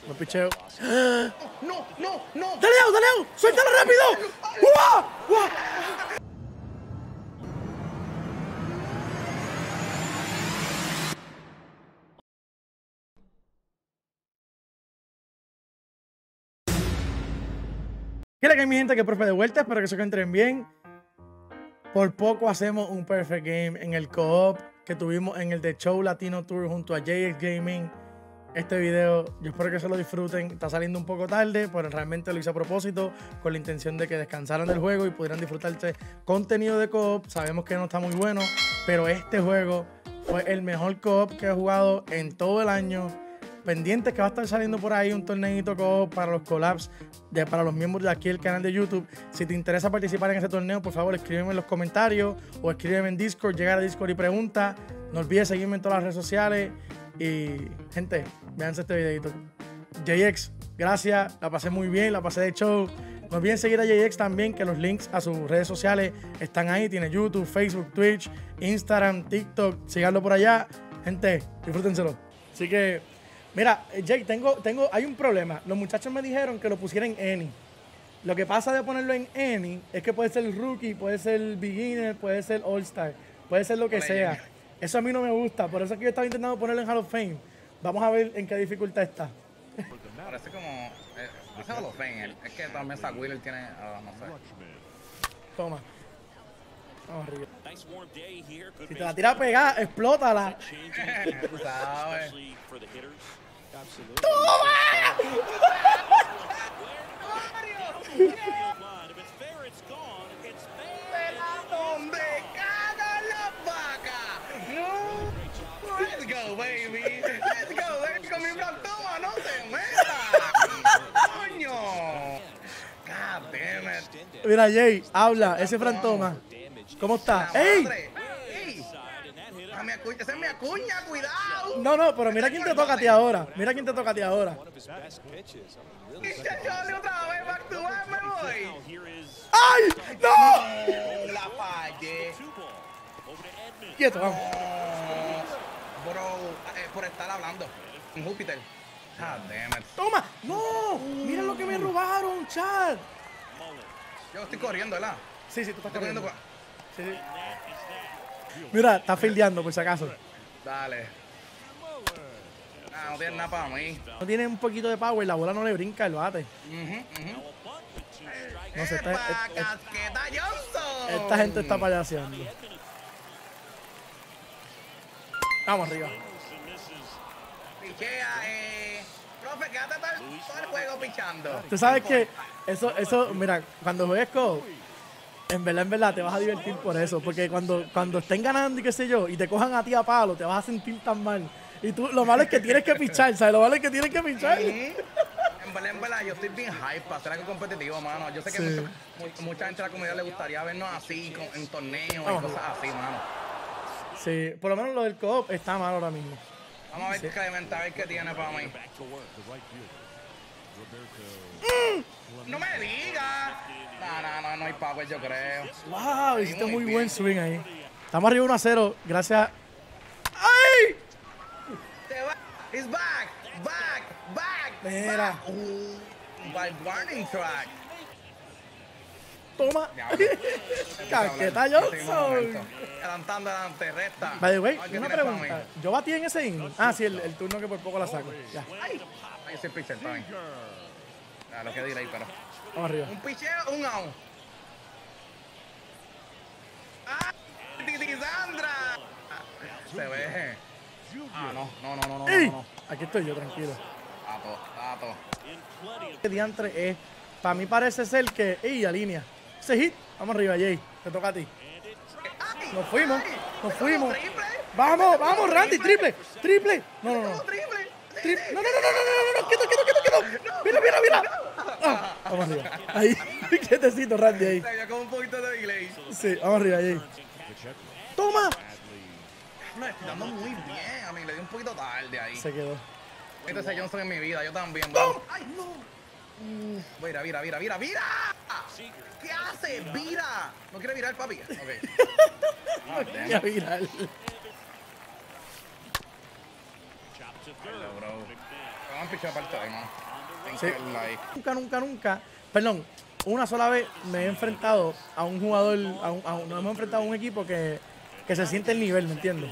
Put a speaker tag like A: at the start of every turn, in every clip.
A: No picheo.
B: No, no, no.
A: ¡Dale out, dale out! ¡Suéltalo rápido! ¡Uah! ¡Uah! ¿Qué que hay mi gente? Que profe de vuelta, espero que se encuentren bien. Por poco hacemos un perfect game en el co-op que tuvimos en el The Show Latino Tour junto a JX Gaming. Este video, yo espero que se lo disfruten. Está saliendo un poco tarde, pero realmente lo hice a propósito con la intención de que descansaran del juego y pudieran disfrutarse contenido de co-op. Sabemos que no está muy bueno, pero este juego fue el mejor co-op que he jugado en todo el año. Pendientes que va a estar saliendo por ahí un torneito co-op para los collabs, para los miembros de aquí el canal de YouTube. Si te interesa participar en ese torneo, por favor escríbeme en los comentarios o escríbeme en Discord, llega a Discord y pregunta. No olvides seguirme en todas las redes sociales. Y gente, véanse este videito. JX, gracias, la pasé muy bien, la pasé de show. No olviden seguir a JX también, que los links a sus redes sociales están ahí. Tiene YouTube, Facebook, Twitch, Instagram, TikTok. Síganlo por allá. Gente, disfrútenselo. Así que, mira, Jake, hay un problema. Los muchachos me dijeron que lo pusiera en Any. Lo que pasa de ponerlo en Any es que puede ser Rookie, puede ser Beginner, puede ser All-Star, puede ser lo que sea. Eso a mí no me gusta, por eso es que yo estaba intentando ponerlo en Hall of Fame. Vamos a ver en qué dificultad está.
B: Parece como... es Hall of Fame. Es que también Zach Wheeler tiene... no sé.
A: Toma. Vamos arriba. Si te la tiras pegada, explótala.
B: Tú sabes.
A: ¡Toma!
B: ¿Dónde cagan las vacas? No. Let's go, baby. Let's go. Con mi plantoma, no se meta. Coño. God damn it.
A: Mira, Jay, habla, ese Frantoma. ¿Cómo está? ¡Ey!
B: ¡Ey! Esa es mi acuña, cuidado.
A: No, pero mira quién te toca a ti ahora. Mira quién te toca a ti ahora.
B: Y se chole otra vez, back to back, me voy.
A: ¡Ay! ¡No!
B: La fallé.
A: Quieto, vamos.
B: Bro, por estar hablando. En Júpiter. God damn it.
A: ¡Toma! ¡No! Mira lo que me robaron, chat.
B: Yo estoy corriendo, ¿verdad?
A: Sí, tú estás
B: Estoy corriendo.
A: corriendo. Sí. Mira, está fildeando por si acaso.
B: Dale. No tiene nada para mí.
A: No tiene un poquito de power, la bola no le brinca el bate. No sé,
B: Casqueta Johnson!
A: esta gente está payaseando. Vamos arriba.
B: Pichea, profe, quédate todo el juego pichando.
A: Tú sabes que eso, mira, cuando juegues co, en verdad, te vas a divertir por eso. Porque cuando estén ganando y qué sé yo, y te cojan a ti a palo, te vas a sentir tan mal. Y tú, lo malo es que tienes que pichar, ¿sabes? Lo malo es que tienes que pichar.
B: En verdad, yo estoy bien hype para hacer algo competitivo, mano. Yo sé que mucha gente de la comunidad le gustaría vernos así, en torneos y cosas así, mano.
A: Sí, por lo menos lo del co-op está mal ahora mismo.
B: Vamos a ver Clemente, a ver qué tiene para mí. ¡No me digas! No hay power, yo creo.
A: ¡Wow! Hiciste muy buen swing ahí. Estamos arriba 1-0, gracias. ¡Ay!
B: ¡Se va! ¡It's back! ¡Back!
A: Mira.
B: By warning track.
A: Toma. Casqueta Johnson.
B: Adelante, recta.
A: By the way, una pregunta. ¿Yo batí en ese inning? Ah, sí, el turno que por poco la saco. Ya.
B: Ahí ese pitcher también. Lo que diré ahí, pero.
A: Vamos arriba.
B: Un picheo, un out. ¡Ah! ¡Titi Sandra! Se ve. No.
A: ¡Ey! Aquí estoy yo, tranquilo.
B: Tato.
A: Este diantre es, para mí parece ser que, ¡ey! Alinea. Ese hit. Vamos arriba, Jay. Te toca a ti. Nos fuimos. Vamos, Randy, triple. No. No, Mira. Ah, vamos arriba. Ahí, quietecito, Randy, ahí.
B: Se veía como un poquito de delay.
A: Sí, vamos arriba, Jay. ¡Toma!
B: Me estoy dando muy bien. A mí le di un poquito tarde ahí.
A: Se quedó.
B: Este Johnson en mi vida, yo también, bro. ¡Ay, no! Mira. ¿Qué hace? ¡Vira! ¿No quiere virar, papi? Ok.
A: No quería virar.
B: Bro. Vamos a pichar aparte de no.
A: Sí. Nunca. Perdón, una sola vez me he enfrentado a un jugador, nos hemos enfrentado a un equipo que se siente el nivel, ¿me entiendes?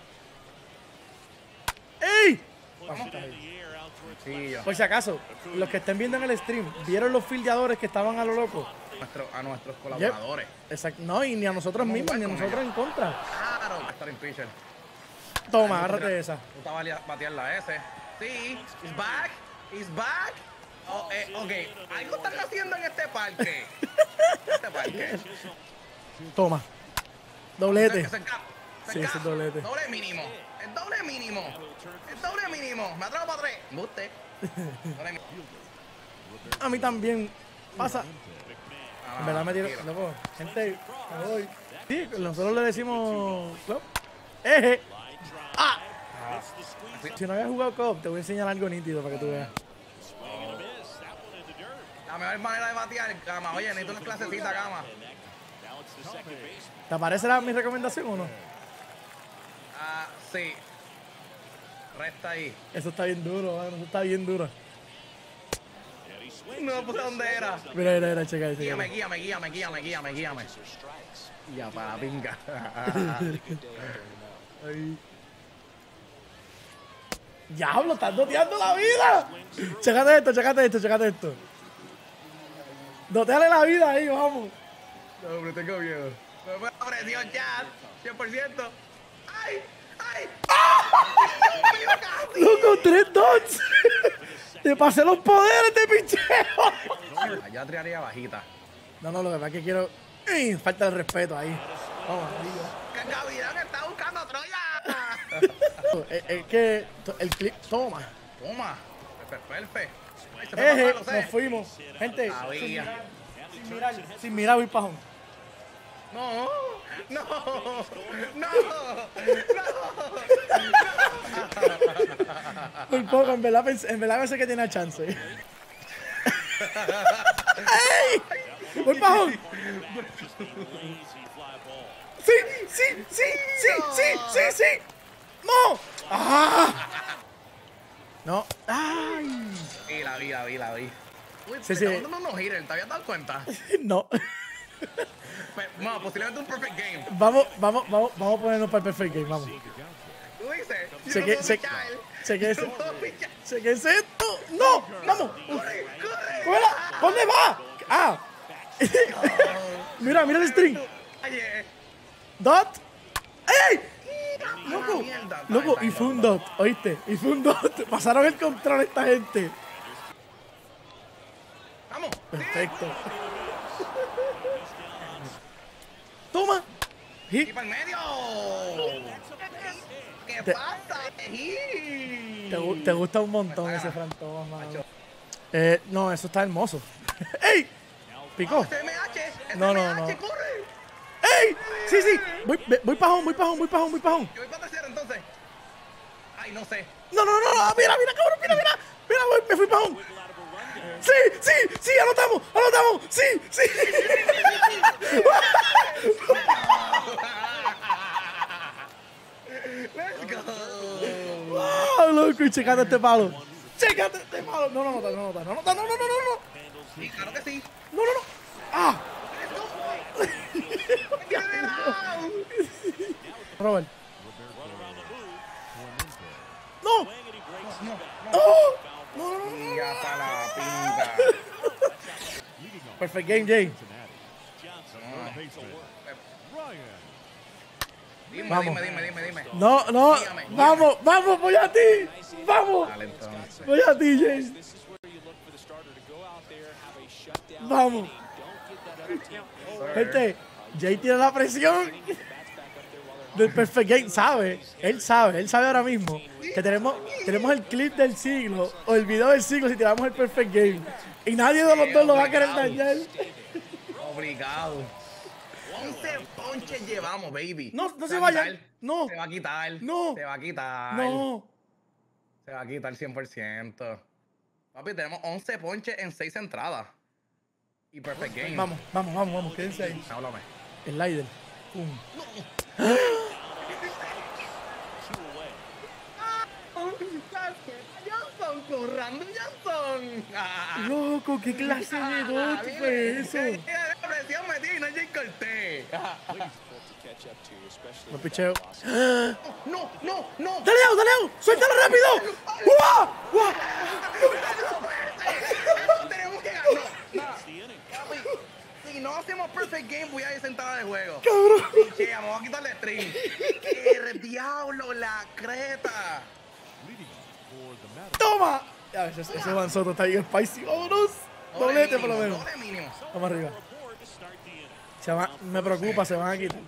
A: ¡Ey! Vamos.
B: Sí, yo.
A: Por si acaso, los que estén viendo en el stream, ¿vieron los fildeadores que estaban a lo loco?
B: A nuestros colaboradores.
A: Exacto. No, y ni a nosotros mismos, ni a nosotros en contra.
B: Claro, va a estar en pitcher.
A: Toma, agárrate esa.
B: Tú te vas a batear la S. Sí, he's back. He's back. Oh, ok, algo están haciendo en este parque.
A: Toma. Doblete.
B: Cerca.
A: Sí, ese es doblete.
B: Doble mínimo. El doble mínimo. Me atrapo para 3. Buste.
A: A mí también pasa. En verdad me tiro. Loco, gente, me voy. Sí, nosotros le decimos. ¡Eje! ¡Ah! Si no habías jugado COP, te voy a enseñar algo nítido para que tú veas.
B: La mejor manera de batear, Gama. Oye, necesito una clasecita, Gama.
A: ¿Te parece mi recomendación o no?
B: Ah, sí. Resta ahí.
A: Eso está bien duro, mano. Eso está bien duro.
B: No puse dónde era.
A: Mira, checa.
B: Guíame. Ya, para la pinga.
A: Ahí. ¡Diablo! ¡Estás doteando la vida! Chécate esto. Doteale la vida ahí, vamos.
B: No, hombre, tengo miedo. Me fue la presión, chat. 100%. ¡Ay!
A: ¡Loco, 3 dots! ¡Te pasé los poderes de picheo!
B: Allá tiraría bajita.
A: No, lo que pasa es que quiero... falta de respeto ahí. Vamos,
B: ¡Que Gavidán está buscando a Troya!
A: es que el clip... Toma.
B: Perfecto.
A: Eje, nos fuimos. Gente,
B: Había.
A: sin mirar, voy pajón.
B: No.
A: Muy poco, en verdad pensé que tenía chance. ¡Ey! ¡Voy pajón! ¡Sí! ¡No! ¡Ah! No. ¡Ay!
B: La vi. Uy,
A: Sí.
B: ¿te estás dando unos hitters? ¿Te habías dado cuenta?
A: No.
B: Bueno, posiblemente un perfect game.
A: Vamos a ponernos para el perfect game, vamos.
B: ¿Tú dices?
A: Chequense esto. ¡No! ¡Vamos!
B: ¡Corre!
A: ¿Dónde va? ¡Ah! mira el string. Dot. ¡Ey! Loco, y fue un dot, ¿oíste? Pasaron el control esta gente.
B: ¡Vamos!
A: Perfecto. Toma. Hit.
B: ¡Y para el medio! ¿Qué pasa?
A: Te gusta un montón ese Fran Thomas, mano. No, eso está hermoso. ¡Ey! Picó.
B: SMH,
A: No.
B: corre.
A: ¡Ey! Sí. Voy pajón.
B: Yo voy para tercera entonces. Ay, no sé.
A: No. Mira, cabrón, mira. Me fui pajón. Sí, anotamos. Sí.
B: Let's go.
A: ¡Wow, loco! Y checate este palo. No.
B: Sí, claro que sí.
A: No. ¡Ah! Robert. ¡No!
B: Ya para la pinga.
A: Perfect game, Jay.
B: Dime.
A: No.
B: Dígame.
A: Vamos, voy a ti. Vamos.
B: Dale, entonces.
A: Voy a ti, Jay. Vamos. Gente, Jay tiene la presión del Perfect Game, sabe. Él sabe ahora mismo que tenemos el clip del siglo o el video del siglo si tiramos el Perfect Game. Y nadie de los dos lo va a querer dañar.
B: Obligado. 11 ponches llevamos, baby.
A: No se vayan. No.
B: Se va a quitar.
A: No.
B: Se va a quitar.
A: No.
B: Se va a quitar 100%. Papi, tenemos 11 ponches en 6 entradas. Y perfect game.
A: Vamos. Quédense ahí.
B: Háblame.
A: Slider. Pum.
B: loco! ¡Random Johnson!
A: Loco, ¿qué clase de dot fue eso?
B: La presión metida y no Jay Cortés.
A: No picheo.
B: ¡No, no, no!
A: ¡Dale out, dale out! ¡Suéltalo rápido! ¡Guau! ¡Guau!
B: Tenemos que ganar. Papi, si no hacemos perfect game, voy a ir sentada de juego.
A: ¡Cabrón!
B: Che, vamos a quitarle stream. ¡Qué diablo, la creta!
A: ¡Toma! Ya ves, ese Juan Soto está bien spicy. ¡Vámonos! Doblete por lo menos.
B: Doble mínimo.
A: Vamos arriba. Me preocupa, se van a quitar.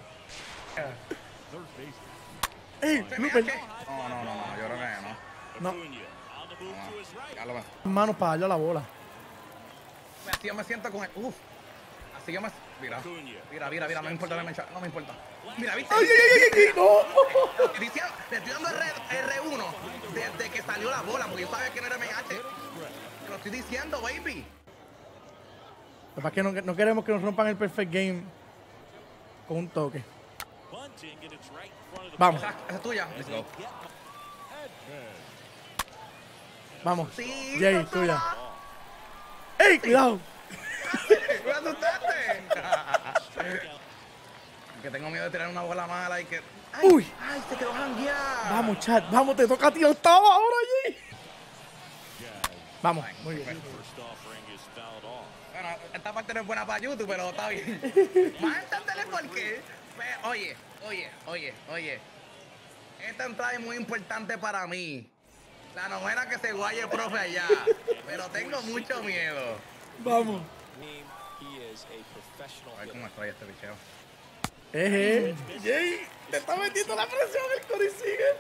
A: ¡Ey! Lupel.
B: No, yo creo que no.
A: No.
B: Ya lo ves.
A: Manos para darle a la bola.
B: Así yo me siento con el. Uf. Así yo me. Mira, no me importa, no me importa. Mira, ¿viste?
A: ¡Ay, ay, ay, ay! ¡No!
B: Le estoy dando R1 desde que salió la bola, porque yo sabía que no era MH. Te lo estoy diciendo, baby.
A: Lo que pasa es que no queremos que nos rompan el perfect game con un toque. Vamos,
B: Esa es tuya. Let's go.
A: vamos.
B: Sí,
A: Jay, tuya. ¡Ey, cuidado!
B: ¡Me asustaste! Que tengo miedo de tirar una bola mala y que. ¡Ay!
A: ¡Uy!
B: ¡Ay, se quedó janguear!
A: Vamos, chat, vamos, te toca a ti octavo ahora, Jay. Vamos, muy bien.
B: Bueno, esta parte no es buena para YouTube, pero está bien. Más entenderle por qué. Oye. Esta entrada es muy importante para mí. La novena que se guaye el profe allá. Pero tengo mucho miedo.
A: Vamos.
B: A ver cómo estoy este bicheo.
A: Jay, te está metiendo la presión el Cory sigue.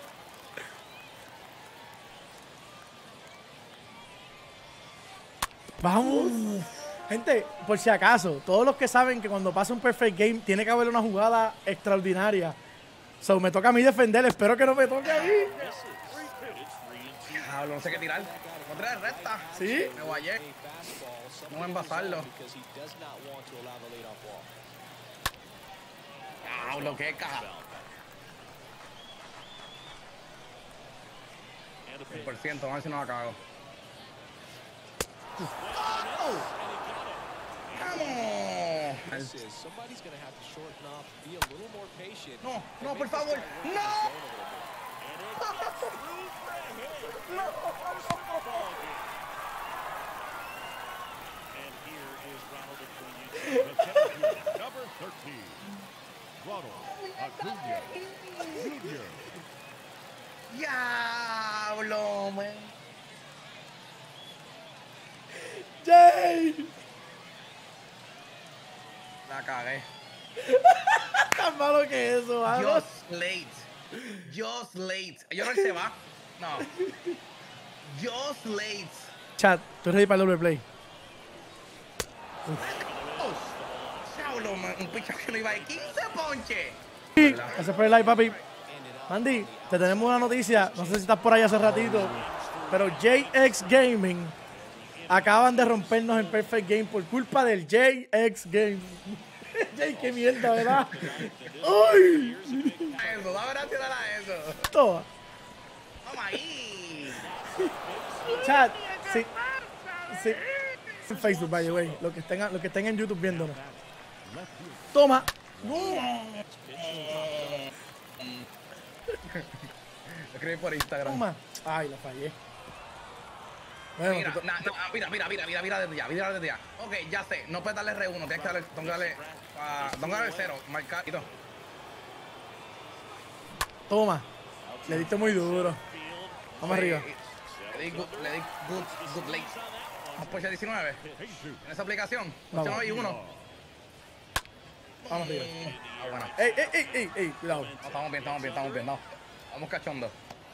A: Vamos. Gente, por si acaso, todos los que saben que cuando pasa un perfect game tiene que haber una jugada extraordinaria. So, me toca a mí defender, espero que no me toque a mí.
B: Diablo, no sé qué tirar. Otra de recta.
A: ¿Sí?
B: Me guayé. No envasarlo. Diablo, qué caja. 100%, vamos a ver si no la cago. ¡Vamos! No, por favor. ¡No!
C: Number 13, Ronald Acuna Jr.
B: ¡Diablo, man!
A: Jay.
B: La cagué.
A: Tan malo que eso, ¿vale?
B: Just late. Yo no se va. No. Just late.
A: Chat, ¿tú ready para el doble play?
B: Diablo, man. Un picho que no iba de 15 ponche.
A: Gracias por el like, papi. Mandy, te tenemos una noticia. No sé si estás por ahí hace ratito, pero JX Gaming acaban de rompernos en Perfect Game por culpa del JX Gaming. Jay, qué mierda, ¿verdad? ¡Ay!
B: Eso, da gracias a eso.
A: Toma.
B: Vamos ahí.
A: Chat, sí. En Facebook, by the way. Los que estén en YouTube viéndonos. Toma.
B: Escribí por Instagram.
A: Toma. Ay, la fallé. Bueno,
B: Mira desde ya. Ok, ya sé, no puedes darle R1, tienes que darle, el 0, marcar y todo.
A: toma. Le diste muy duro. Vamos arriba.
B: Le di good late. Vamos por 19. En esa aplicación,
A: Vamos.
B: 8, 9 y 1.
A: Vamos arriba.
B: Bueno.
A: Ey, cuidado.
B: No, estamos bien, no. Vamos cachondo.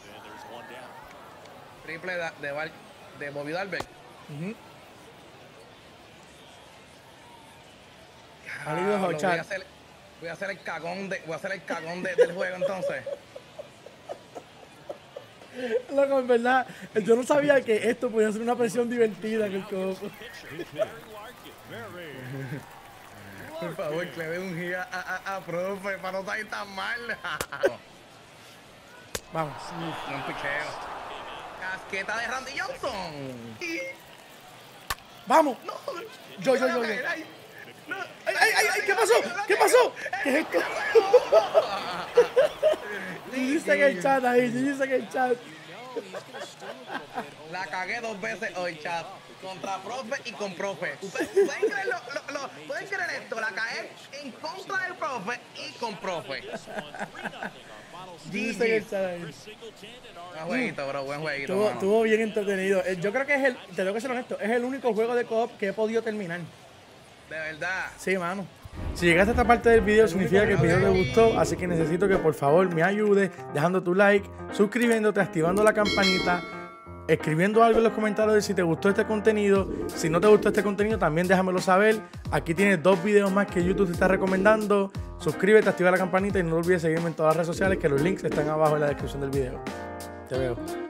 B: Triple de Bobby Dalbert. Voy a hacer el cagón del juego entonces.
A: Loco, en verdad, yo no sabía que esto podía ser una presión divertida en el co-op.
B: Por favor, que le dé un giga a profe para no salir tan mal.
A: Vamos.
B: No un picheo. Casqueta de Randy Johnson.
A: ¡Vamos!
B: No.
A: Yo.
B: Ay, no.
A: ¡Ay! ¿Qué pasó? ¿Qué pasó? ¿Qué es esto? Dice en el chat ahí, dice en el chat.
B: La cagué 2 veces hoy, chat. Contra profe y con profe. ¿Ustedes pueden creer, pueden creer esto? La cagué en contra del profe y con profe.
A: Dice en el chat ahí.
B: Buen jueguito, bro. Buen jueguito.
A: Estuvo bien entretenido. Yo creo que te tengo que ser honesto, es el único juego de co-op que he podido terminar.
B: De verdad.
A: Sí, mano. Si llegaste a esta parte del video, significa que el video te gustó, así que necesito que por favor me ayudes dejando tu like, suscribiéndote, activando la campanita, escribiendo algo en los comentarios de si te gustó este contenido. Si no te gustó este contenido, también déjamelo saber. Aquí tienes 2 videos más que YouTube te está recomendando. Suscríbete, activa la campanita y no olvides seguirme en todas las redes sociales, que los links están abajo en la descripción del video. Te veo.